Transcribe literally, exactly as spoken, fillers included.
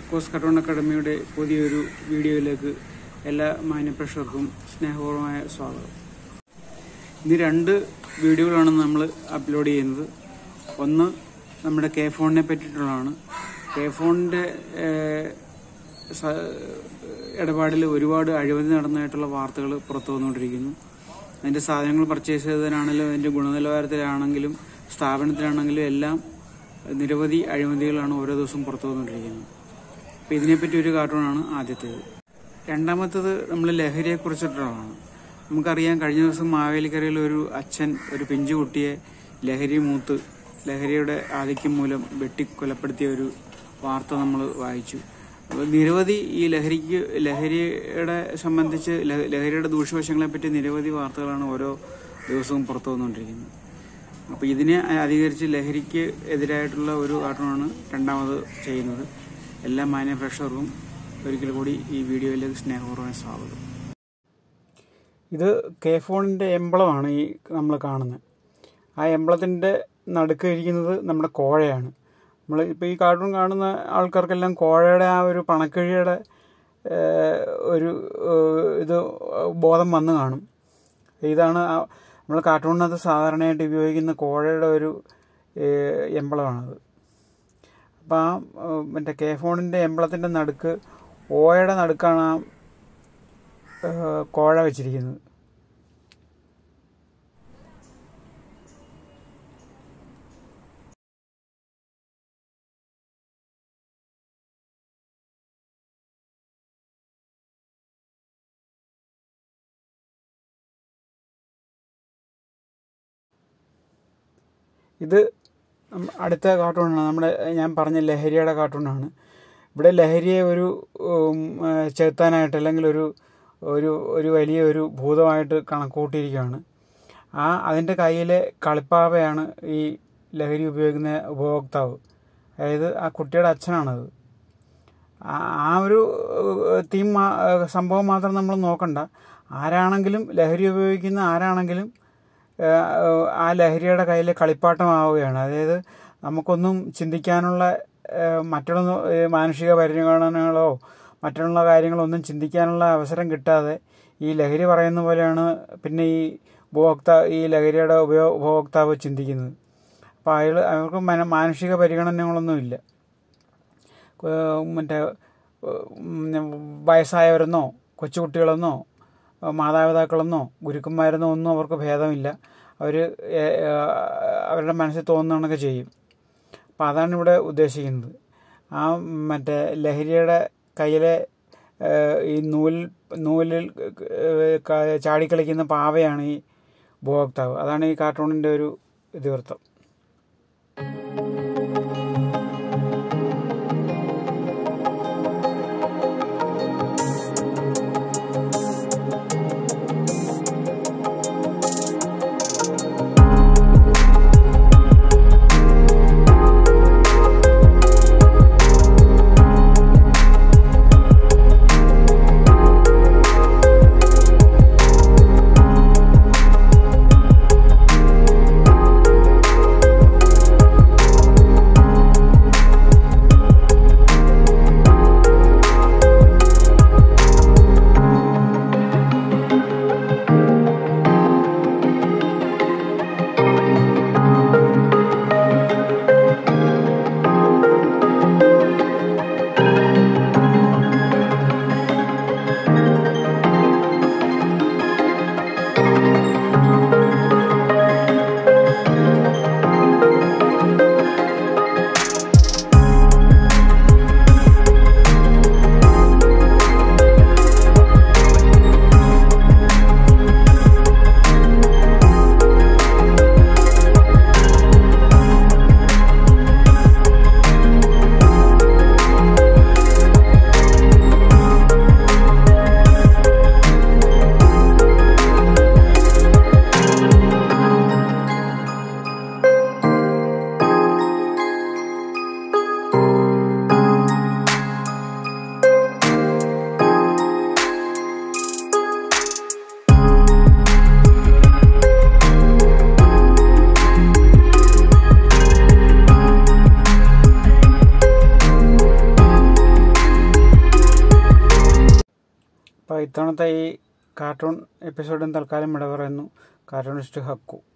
Cos cartoon അക്കാഡമിയുടെ പുതിയൊരു വീഡിയോയിലേക്ക് എല്ലാ മാന്യപ്രേക്ഷകർക്കും സ്നേഹപൂർവമായ സ്വാഗതം. ഇന്ന് രണ്ട് വീഡിയോകളാണ് നമ്മൾ അപ്ലോഡ് ചെയ്യുന്നത്. ഒന്ന് നമ്മുടെ കെ ഫോണിനെ പറ്റിയിട്ടുള്ളതാണ്. കെ ഫോണിൻ്റെ ഇടപാടിൽ ഒരുപാട് അഴിമതി നടന്നതായിട്ടുള്ള വാർത്തകൾ പുറത്തു വന്നുകൊണ്ടിരിക്കുന്നു. അതിൻ്റെ സാധനങ്ങൾ പർച്ചേസ് ചെയ്തതിനാണെങ്കിലും അതിൻ്റെ ഗുണനിലവാരത്തിലാണെങ്കിലും സ്ഥാപനത്തിലാണെങ്കിലും എല്ലാം നിരവധി അഴിമതികളാണ് ഓരോ ദിവസവും പുറത്തു വന്നുകൊണ്ടിരിക്കുന്നത്. അപ്പോൾ ഇതിനെപ്പറ്റി ഒരു കാർട്ടൂണാണ് ആദ്യത്തേത്. രണ്ടാമത്തേത് നമ്മൾ ലഹരിയെക്കുറിച്ചിട്ടുള്ളതാണ്. നമുക്കറിയാം, കഴിഞ്ഞ ദിവസം മാവേലിക്കരയിൽ ഒരു അച്ഛൻ ഒരു പിഞ്ചുകുട്ടിയെ ലഹരി മൂത്ത് ലഹരിയുടെ ആധിക്യം മൂലം വെട്ടിക്കൊലപ്പെടുത്തിയ ഒരു വാർത്ത നമ്മൾ വായിച്ചു. നിരവധി ഈ ലഹരിക്ക് ലഹരിയുടെ സംബന്ധിച്ച് ലഹരിയുടെ ദൂഷ്യവശങ്ങളെപ്പറ്റി നിരവധി വാർത്തകളാണ് ഓരോ ദിവസവും പുറത്തു വന്നുകൊണ്ടിരിക്കുന്നത്. അപ്പോൾ ഇതിനെ അധികരിച്ച് ലഹരിക്ക് എതിരായിട്ടുള്ള ഒരു കാർട്ടൂണാണ് രണ്ടാമത് ചെയ്യുന്നത്. എല്ലാ മാന്യപ്രേക്ഷകർക്കും ഒരിക്കൽ കൂടി ഈ വീഡിയോയിലേക്ക് സ്നേഹപൂർവ്വം സ്വാഗതം. ഇത് കെ ഫോണിൻ്റെ എംബ്ലമാണ് ഈ നമ്മൾ കാണുന്നത്. ആ എംബ്ലത്തിൻ്റെ നടുക്ക് ഇരിക്കുന്നത് നമ്മുടെ കോഴയാണ്. നമ്മൾ ഇപ്പോൾ ഈ കാർട്ടൂൺ കാണുന്ന ആൾക്കാർക്കെല്ലാം കോഴയുടെ ആ ഒരു പണക്കിഴിയുടെ ഒരു ഇത് ബോധം വന്ന് കാണും. ഇതാണ് നമ്മൾ കാർട്ടൂണിനകത്ത് സാധാരണയായിട്ട് ഉപയോഗിക്കുന്ന കോഴയുടെ ഒരു എംബ്ലമാണത്. അപ്പോൾ ആ മറ്റേ കെ ഫോണിൻ്റെ എംബ്ലത്തിൻ്റെ നടുക്ക് ഓയുടെ നടുക്കാണ് ആ കോഴ വെച്ചിരിക്കുന്നത്. ഇത് അടുത്ത കാർട്ടൂണാണ്. നമ്മുടെ ഞാൻ പറഞ്ഞ ലഹരിയുടെ കാർട്ടൂണാണ്. ഇവിടെ ലഹരിയെ ഒരു ചെലുത്താനായിട്ട് അല്ലെങ്കിൽ ഒരു ഒരു ഒരു വലിയ ഒരു ഭൂതമായിട്ട് കണക്കൂട്ടിയിരിക്കുകയാണ്. ആ അതിൻ്റെ കയ്യിലെ കളിപ്പാവയാണ് ഈ ലഹരി ഉപയോഗിക്കുന്ന ഉപഭോക്താവ്, അതായത് ആ കുട്ടിയുടെ അച്ഛനാണത്. ആ ഒരു തീം സംഭവം മാത്രം നമ്മൾ നോക്കണ്ട. ആരാണെങ്കിലും ലഹരി ഉപയോഗിക്കുന്ന ആരാണെങ്കിലും ആ ലഹരിയുടെ കയ്യിൽ കളിപ്പാട്ടമാവുകയാണ്. അതായത് നമുക്കൊന്നും ചിന്തിക്കാനുള്ള മറ്റുള്ള മാനുഷിക പരിഗണനകളോ മറ്റുള്ള കാര്യങ്ങളൊന്നും ചിന്തിക്കാനുള്ള അവസരം കിട്ടാതെ ഈ ലഹരി പറയുന്ന പോലെയാണ് പിന്നെ ഈ ഉപഭോക്താവ് ഈ ലഹരിയുടെ ഉപയോ ഉപഭോക്താവ് ചിന്തിക്കുന്നത്. അപ്പോൾ അയാൾ അവർക്ക് മാനുഷിക പരിഗണനകളൊന്നുമില്ല. മറ്റേ വയസ്സായവരെന്നോ കൊച്ചുകുട്ടികളെന്നോ മാതാപിതാക്കളെന്നോ ഗുരുക്കന്മാരെന്നോ ഒന്നും അവർക്ക് ഭേദമില്ല. അവർ അവരുടെ മനസ്സിൽ തോന്നുന്നതൊക്കെ ചെയ്യും. അപ്പോൾ അതാണ് ഇവിടെ ഉദ്ദേശിക്കുന്നത്. ആ മറ്റേ ലഹരിയുടെ കയ്യിലെ ഈ നൂൽ നൂലിൽ ചാടിക്കളിക്കുന്ന പാവയാണ് ഈ ഉപഭോക്താവ്. അതാണ് ഈ കാർട്ടൂണിൻ്റെ ഒരു ഇതിവൃത്തം. അപ്പോൾ ഇത്തവണത്തെ ഈ കാർട്ടൂൺ എപ്പിസോഡും തൽക്കാലം വിട പറയുന്നു. കാർട്ടൂണിസ്റ്റ് ഹക്കു.